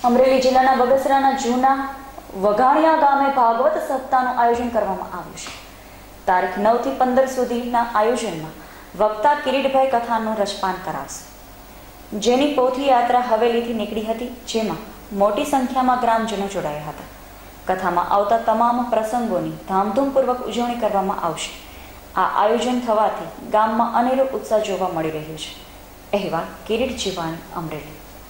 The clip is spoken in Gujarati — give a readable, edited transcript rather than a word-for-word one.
અમરેલી જિલ્લાના બગસરાના જૂના વઘાણિયા ગામે ભાગવત સપ્તાહનું આયોજન કરવામાં આવ્યું છે. તારીખ 9 થી 15 સુધીના આયોજનમાં વક્તા કિરીટભાઈ કથાનું રસપાન કરાવશે, જેની પોથી યાત્રા હવેલીથી નીકળી હતી, જેમાં મોટી સંખ્યામાં ગ્રામજનો જોડાયા હતા. કથામાં આવતા તમામ પ્રસંગોની ધામધૂમપૂર્વક ઉજવણી કરવામાં આવશે. આ આયોજન થવાથી ગામમાં અનેરો ઉત્સાહ જોવા મળી રહ્યો છે. અહેવાલ કિરીટ જીવાણી, અમરેલી.